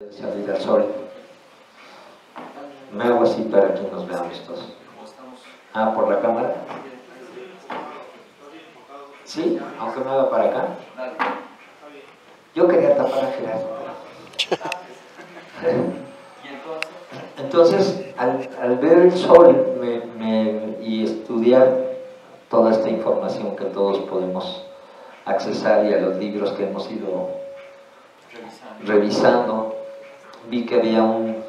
Salir al sol. Me hago así para que nos veamos todos. Ah, ¿por la cámara? ¿Sí? Aunque me haga para acá. Yo quería tapar a Gerardo. Entonces, al ver el sol y estudiar toda esta información que todos podemos accesar y a los libros que hemos ido revisando, vi que había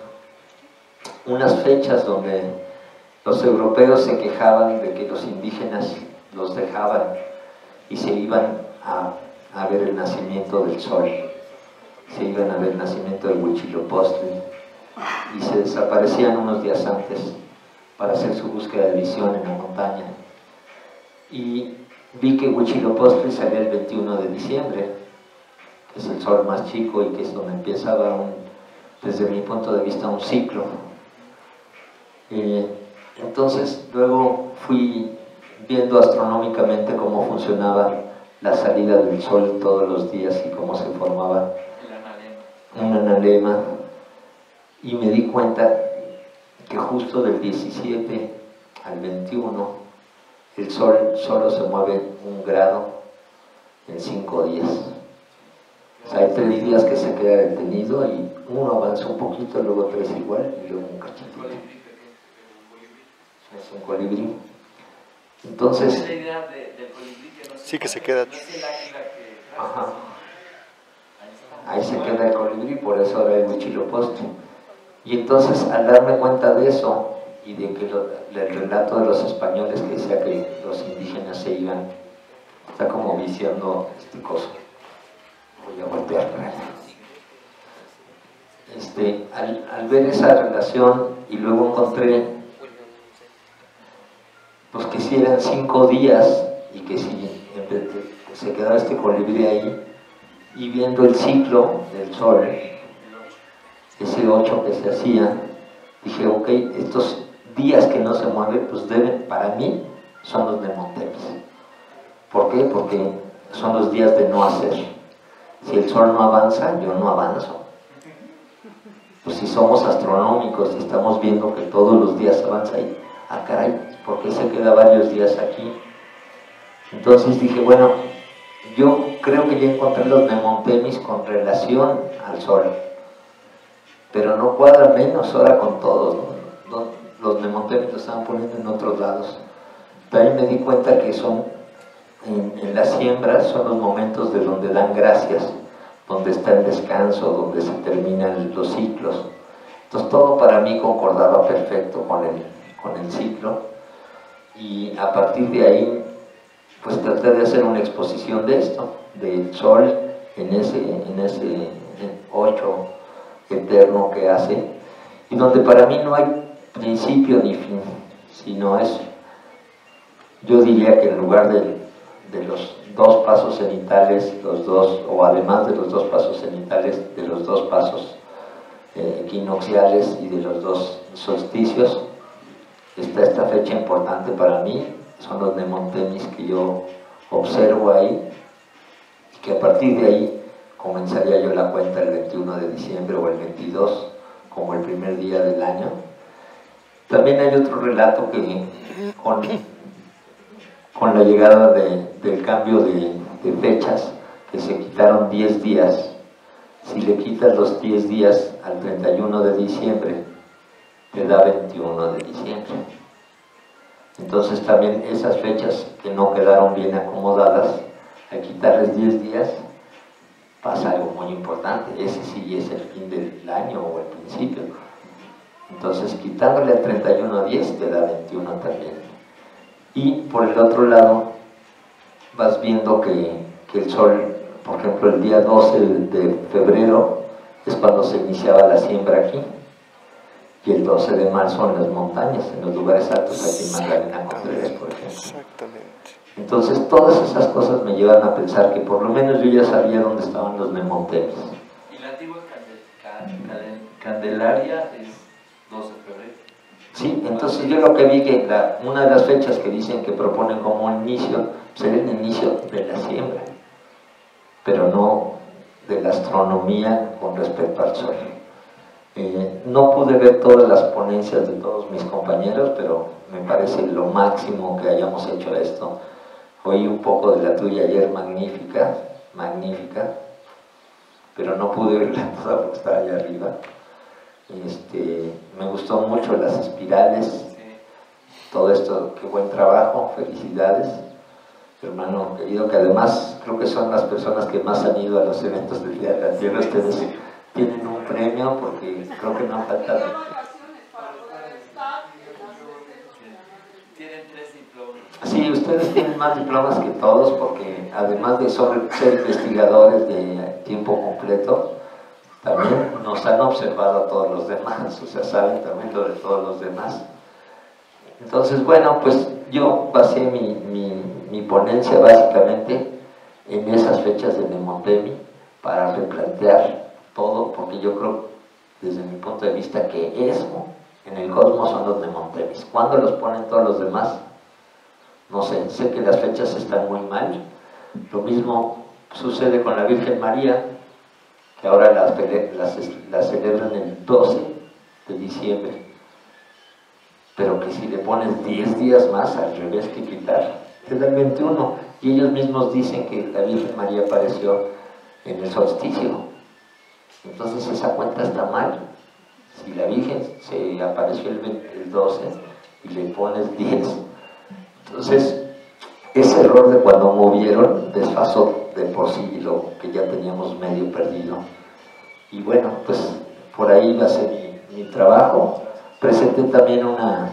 unas fechas donde los europeos se quejaban de que los indígenas los dejaban y se iban a ver el nacimiento del sol, se iban a ver el nacimiento del Huitzilopochtli y se desaparecían unos días antes para hacer su búsqueda de visión en la montaña. Y vi que Huitzilopochtli salía el 21 de diciembre, que es el sol más chico y que es donde empezaba desde mi punto de vista un ciclo. Entonces luego fui viendo astronómicamente cómo funcionaba la salida del sol todos los días y cómo se formaba un analema, y me di cuenta que justo del 17 al 21 el sol solo se mueve 1 grado en 5 días. O sea, hay 3 días que se queda detenido y uno avanza un poquito, luego 3 igual y luego un cachitito. Es un colibrí. Entonces, la idea del colibrí que no sí, que se queda. Es el águila que... Ajá. Ahí se queda el colibrí, por eso ahora el Huitzilopochtli. Y entonces, al darme cuenta de eso y de que el relato de los españoles que decía que los indígenas se iban, está como viciando este coso. Voy a voltear para allá. Al ver esa relación, y luego encontré pues que si eran 5 días y que si se quedaba este colibrí ahí, y viendo el ciclo del sol, ese 8 que se hacía, dije, ok, estos días que no se mueven, pues deben, para mí, son los Nemontemis. ¿Por qué? Porque son los días de no hacer. Si el sol no avanza, yo no avanzo. Pues si somos astronómicos y estamos viendo que todos los días avanza ahí, ah caray, ¿por qué se queda varios días aquí? Entonces dije, bueno, yo creo que ya encontré los Nemontemis con relación al sol, pero no cuadra menos ahora con todos, ¿no? Los Nemontemis los estaban poniendo en otros lados. También me di cuenta que son en las siembras, son los momentos de donde dan gracias, donde está el descanso, donde se terminan los ciclos. Entonces todo para mí concordaba perfecto con el ciclo, y a partir de ahí pues traté de hacer una exposición de esto, del sol en ese 8 eterno que hace, y donde para mí no hay principio ni fin, sino es, yo diría que en lugar de los 2 pasos cenitales, o además de los 2 pasos cenitales, de los 2 pasos equinocciales y de los 2 solsticios, está esta fecha importante para mí, son los Nemontemis que yo observo ahí, y que a partir de ahí comenzaría yo la cuenta el 21 de diciembre o el 22 como el primer día del año. También hay otro relato que con la llegada del cambio de fechas, que se quitaron 10 días, si le quitas los 10 días al 31 de diciembre, te da 21 de diciembre. Entonces también esas fechas que no quedaron bien acomodadas, al quitarles 10 días, pasa algo muy importante. Ese sí es el fin del año o el principio. Entonces quitándole al 31 a 10 te da 21 también. Y por el otro lado vas viendo que el sol, por ejemplo el día 12 de febrero es cuando se iniciaba la siembra aquí, y el 12 de marzo en las montañas, en los lugares altos, aquí en Magdalena Contreras, por ejemplo. Exactamente. Entonces todas esas cosas me llevan a pensar que por lo menos yo ya sabía dónde estaban los Nemontemis. Y la antigua Candelaria es 12 de febrero. Sí, entonces yo lo que vi que una de las fechas que dicen que proponen como inicio, sería el inicio de la siembra, pero no de la astronomía con respecto al sol. No pude ver todas las ponencias de todos mis compañeros, pero me parece lo máximo que hayamos hecho esto. Oí un poco de la tuya ayer, magnífica, magnífica, pero no pude verla toda porque estaba allá arriba. Me gustó mucho las espirales, todo esto, qué buen trabajo, felicidades, hermano querido, que además creo que son las personas que más han ido a los eventos del Día de la Tierra. Ustedes tienen un premio porque creo que no han faltado. Tienen 3 diplomas. Sí, ustedes tienen más diplomas que todos porque además de ser investigadores de tiempo completo, también nos han observado a todos los demás, o sea, saben también lo de todos los demás. Entonces, bueno, pues yo basé mi ponencia básicamente en esas fechas de Nemotemi para replantear todo, porque yo creo, desde mi punto de vista, que eso en el cosmos son los Nemotemis. ¿Cuándo los ponen todos los demás? No sé que las fechas están muy mal. Lo mismo sucede con la Virgen María, que ahora la celebran el 12 de diciembre, pero que si le pones 10 días más, al revés que quitar, te da el 21, y ellos mismos dicen que la Virgen María apareció en el solsticio. Entonces esa cuenta está mal. Si la Virgen se apareció el 12 y le pones 10, entonces ese error de cuando movieron desfasó de por sí lo que ya teníamos medio perdido. Y bueno, pues por ahí va a ser mi trabajo. Presenté también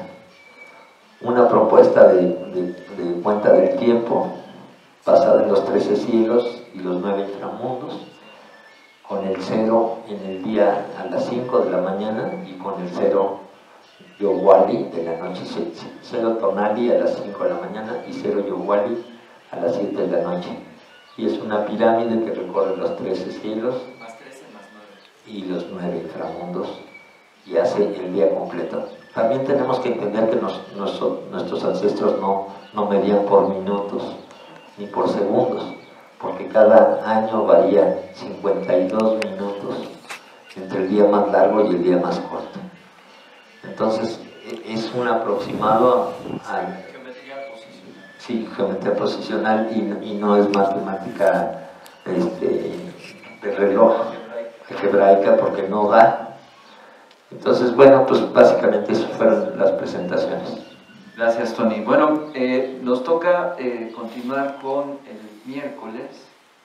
una propuesta de cuenta del tiempo basada en los 13 cielos y los 9 inframundos, con el 0 en el día a las 5 de la mañana y con el 0 Yowali de la noche, 0 Tonali a las 5 de la mañana y 0 Yowali a las 7 de la noche. Y es una pirámide que recorre los 13 cielos Más 13 más 9. y los 9 inframundos y hace el día completo. También tenemos que entender que nuestros ancestros no medían por minutos ni por segundos, porque cada año varía 52 minutos entre el día más largo y el día más corto. Entonces es un aproximado al... Geometría posicional. Sí, geometría posicional y no es matemática de reloj algebraica, porque no da. Entonces, bueno, pues básicamente eso fueron las presentaciones. Gracias, Tony. Bueno, nos toca continuar con el miércoles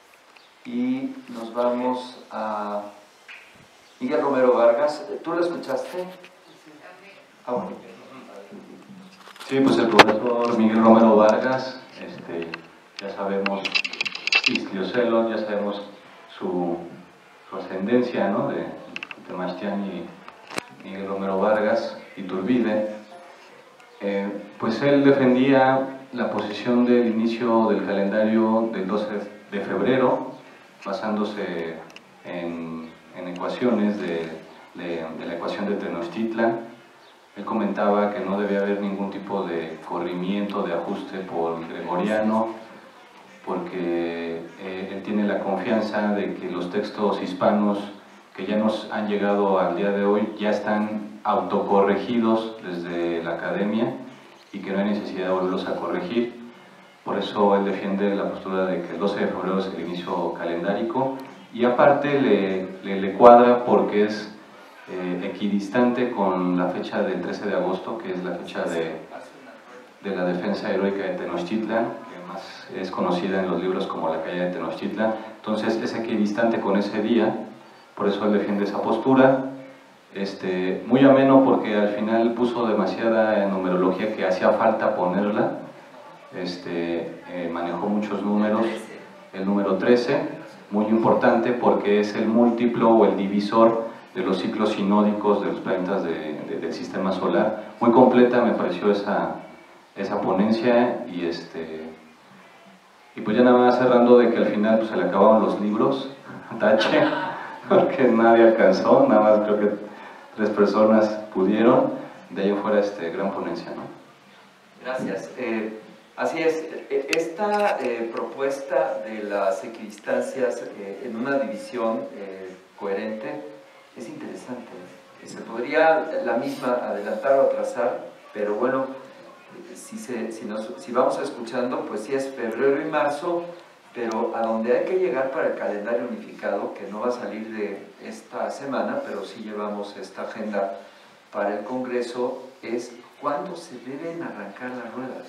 y nos vamos a Miguel Romero Vargas. ¿Tú lo escuchaste? Ah, bueno. Sí, pues el profesor Miguel Romero Vargas, ya sabemos Ixtliocelos, ya sabemos su ascendencia, ¿no? de Temachtán y Miguel Romero Vargas, Iturbide. Pues él defendía la posición del inicio del calendario del 12 de febrero, basándose en ecuaciones de la ecuación de Tenochtitlan. Él comentaba que no debía haber ningún tipo de corrimiento, de ajuste por gregoriano, porque él tiene la confianza de que los textos hispanos que ya nos han llegado al día de hoy ya están autocorregidos desde la academia y que no hay necesidad de volverlos a corregir. Por eso él defiende la postura de que el 12 de febrero es el inicio calendárico, y aparte le cuadra porque es equidistante con la fecha del 13 de agosto, que es la fecha de la defensa heroica de Tenochtitlan, que más es conocida en los libros como la caída de Tenochtitlan. Entonces es equidistante con ese día, por eso él defiende esa postura. Muy ameno porque al final puso demasiada numerología que hacía falta ponerla. Manejó muchos números. El número 13, muy importante porque es el múltiplo o el divisor de los ciclos sinódicos de los planetas del sistema solar. Muy completa me pareció esa ponencia, y pues ya nada más cerrando de que al final pues, se le acabaron los libros, tache, porque nadie alcanzó, nada más creo que 3 personas pudieron. De ahí en fuera gran ponencia, ¿no? Gracias. Así es, esta propuesta de las equidistancias en una división coherente es interesante. que se podría la misma adelantar o atrasar, pero bueno, si vamos escuchando, pues sí es febrero y marzo, pero a donde hay que llegar para el calendario unificado, que no va a salir de esta semana, pero sí llevamos esta agenda para el Congreso, es cuándo se deben arrancar las ruedas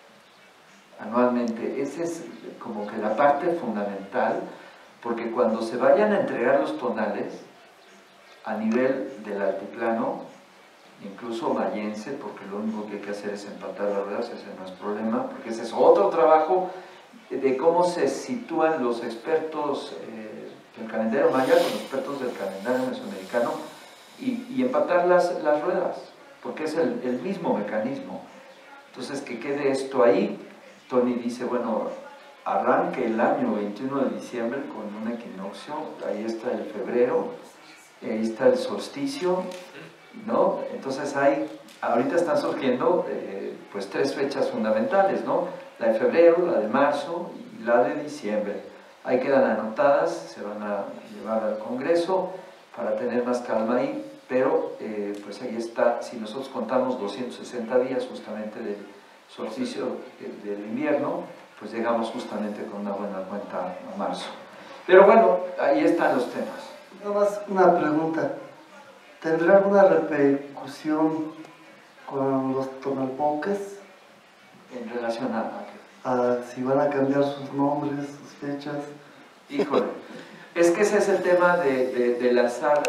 anualmente. Esa es como que la parte fundamental, porque cuando se vayan a entregar los tonales a nivel del altiplano, incluso mayense, porque lo único que hay que hacer es empatar las ruedas, ese no es problema, porque ese es otro trabajo de cómo se sitúan los expertos del calendario maya con los expertos del calendario mesoamericano y empatar las ruedas, porque es el mismo mecanismo. Entonces, que quede esto ahí. Tony dice, bueno, arranque el año 21 de diciembre con un equinoccio, ahí está el febrero, ahí está el solsticio, ¿no? Entonces ahorita están surgiendo pues 3 fechas fundamentales, ¿no? La de febrero, la de marzo y la de diciembre. Ahí quedan anotadas, se van a llevar al Congreso para tener más calma ahí, pero pues ahí está, si nosotros contamos 260 días justamente del solsticio del invierno, pues llegamos justamente con una buena cuenta a marzo. Pero bueno, ahí están los temas. Nada más una pregunta. ¿Tendrá alguna repercusión con los tonalpoques? En relación a si van a cambiar sus nombres, sus fechas. Híjole, es que ese es el tema de lanzar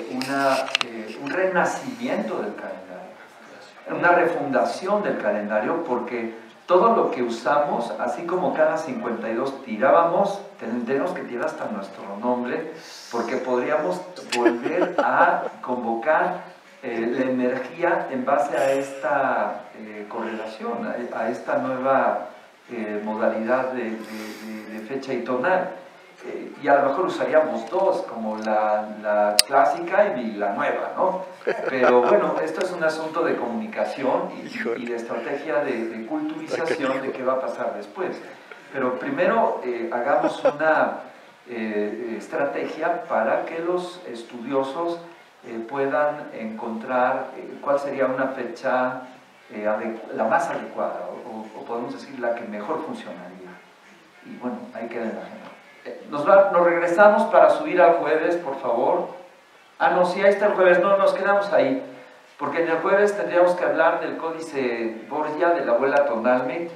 un renacimiento del calendario, una refundación del calendario, porque todo lo que usamos, así como cada 52 tirábamos, tendremos que tirar hasta nuestro nombre, porque podríamos volver a convocar la energía en base a esta correlación, a esta nueva modalidad de fecha y tonal. Y a lo mejor usaríamos 2, como la clásica y la nueva, ¿no? Pero bueno, esto es un asunto de comunicación y de estrategia de culturización de qué va a pasar después. Pero primero hagamos una estrategia para que los estudiosos puedan encontrar cuál sería una fecha la más adecuada, o podemos decir la que mejor funcionaría. Y bueno, ahí queda en la agenda. Nos regresamos para subir al jueves, por favor. Ah, no, sí, ahí está el jueves. No, nos quedamos ahí. Porque en el jueves tendríamos que hablar del códice Borgia de la abuela Tonalme.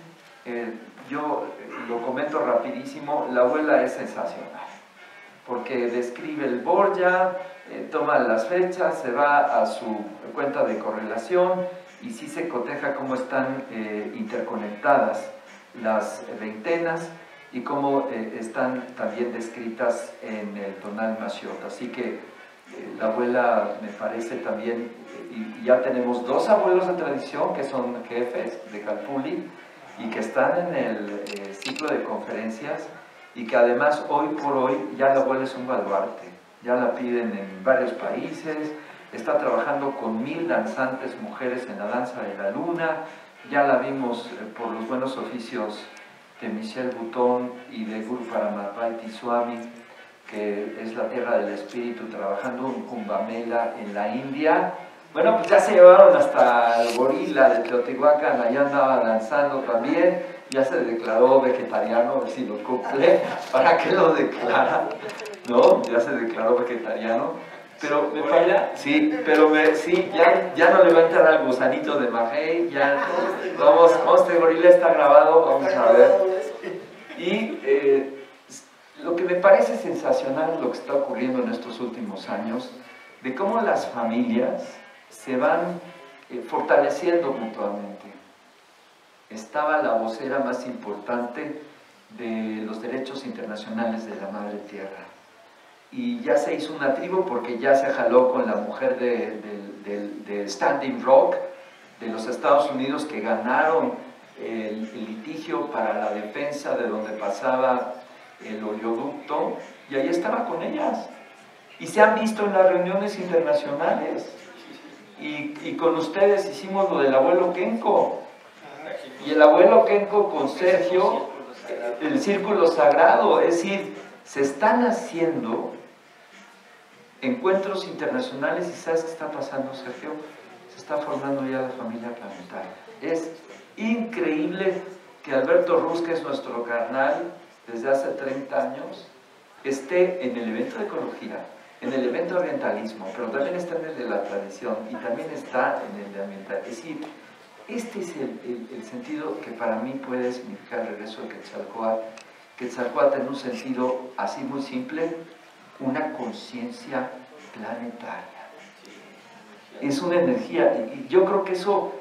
Yo lo comento rapidísimo. La abuela es sensacional. Porque describe el Borgia, toma las fechas, se va a su cuenta de correlación y sí se coteja cómo están interconectadas las veintenas y cómo están también descritas en el tonal Maciot. Así que la abuela me parece también, y ya tenemos 2 abuelos de tradición que son jefes de Calpulli y que están en el ciclo de conferencias y que además hoy por hoy ya la abuela es un baluarte, ya la piden en varios países, está trabajando con 1000 danzantes mujeres en la danza de la luna, ya la vimos por los buenos oficios de Michel Bouton y de Guru Paramatpati Swami, que es la tierra del espíritu, trabajando en Kumbh Mela en la India. Bueno, pues ya se llevaron hasta el gorila de Teotihuacán, allá andaba danzando también, ya se declaró vegetariano, a ver si lo cumple, ¿para qué lo declara? ¿No? Ya se declaró vegetariano, pero me falla, sí, pero sí, ya no le va a entrar al gusanito de Mahey, ya, vamos, este gorila está grabado, vamos a ver. Y lo que me parece sensacional es lo que está ocurriendo en estos últimos años, de cómo las familias se van fortaleciendo mutuamente. Estaba la vocera más importante de los derechos internacionales de la Madre Tierra. Y ya se hizo una tribu porque ya se jaló con la mujer de Standing Rock de los Estados Unidos, que ganaron el litigio para la defensa de donde pasaba el oleoducto, y ahí estaba con ellas. Y se han visto en las reuniones internacionales. Y con ustedes hicimos lo del abuelo Kenko. Y el abuelo Kenko con Sergio, el círculo sagrado. Es decir, se están haciendo encuentros internacionales y ¿sabes qué está pasando, Sergio? Se está formando ya la familia planetaria. Es increíble que Alberto Ruz, que es nuestro carnal desde hace 30 años, esté en el evento de ecología, en el evento de orientalismo, pero también está en el de la tradición y también está en el de ambiental. Es decir, este es el sentido que para mí puede significar el regreso de Quetzalcóatl. Quetzalcóatl en un sentido así muy simple, una conciencia planetaria. Es una energía, y yo creo que eso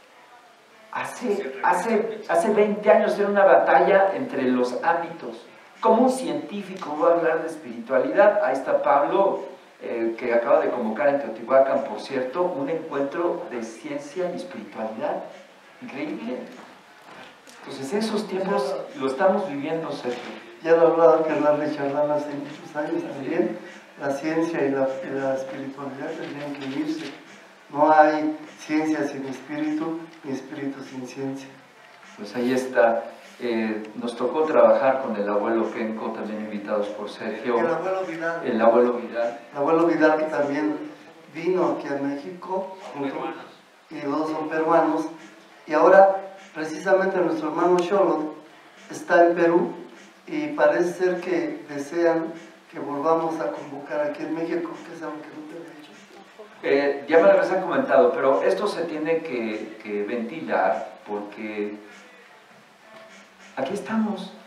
hace 20 años era una batalla entre los ámbitos. Como un científico va a hablar de espiritualidad? Ahí está Pablo, que acaba de convocar en Teotihuacán, por cierto, un encuentro de ciencia y espiritualidad. Increíble. Entonces esos tiempos lo estamos viviendo, Sergio. Ya lo hablaba Carla Richardán hace muchos años también, la ciencia y la espiritualidad tendrían que unirse. No hay ciencia sin espíritu, ni espíritu sin ciencia. Pues ahí está. Nos tocó trabajar con el abuelo Penco, también invitados por Sergio. El abuelo Vidal. El abuelo Vidal. El abuelo Vidal, que también vino aquí a México, y los dos son peruanos. Y ahora, precisamente, nuestro hermano Xolotl está en Perú y parece ser que desean que volvamos a convocar aquí en México, que es algo que no te he dicho. Ya me lo habían comentado, pero esto se tiene que ventilar porque aquí estamos.